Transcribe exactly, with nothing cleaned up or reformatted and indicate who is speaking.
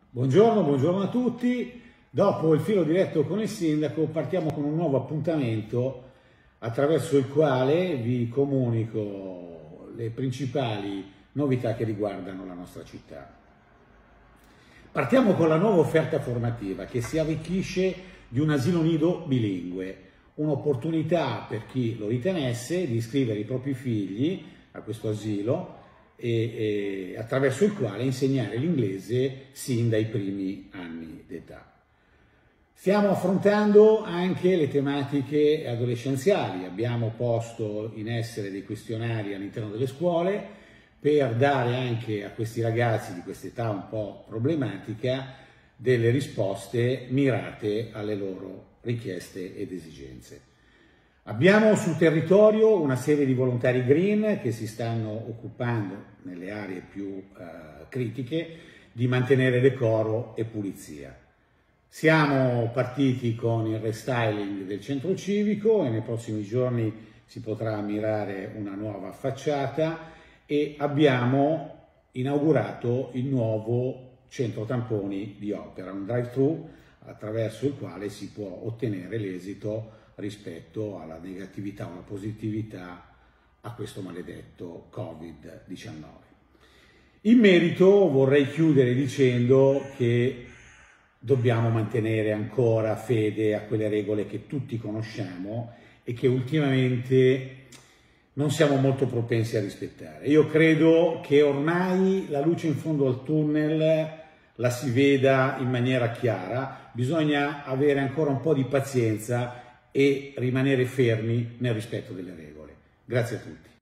Speaker 1: Buongiorno, buongiorno a tutti. Dopo il filo diretto con il sindaco partiamo con un nuovo appuntamento attraverso il quale vi comunico le principali novità che riguardano la nostra città. Partiamo con la nuova offerta formativa che si arricchisce di un asilo nido bilingue, un'opportunità per chi lo ritenesse di iscrivere i propri figli a questo asilo e, e attraverso il quale insegnare l'inglese sin dai primi anni d'età. Stiamo affrontando anche le tematiche adolescenziali, abbiamo posto in essere dei questionari all'interno delle scuole per dare anche a questi ragazzi di questa età un po' problematica delle risposte mirate alle loro richieste ed esigenze. Abbiamo sul territorio una serie di volontari green che si stanno occupando nelle aree più eh, critiche di mantenere decoro e pulizia. Siamo partiti con il restyling del centro civico e nei prossimi giorni si potrà ammirare una nuova facciata e abbiamo inaugurato il nuovo centro tamponi di Opera, un drive-thru attraverso il quale si può ottenere l'esito rispetto alla negatività o alla positività a questo maledetto Covid diciannove. In merito vorrei chiudere dicendo che dobbiamo mantenere ancora fede a quelle regole che tutti conosciamo e che ultimamente non siamo molto propensi a rispettare. Io credo che ormai la luce in fondo al tunnel la si veda in maniera chiara, bisogna avere ancora un po' di pazienza e rimanere fermi nel rispetto delle regole. Grazie a tutti.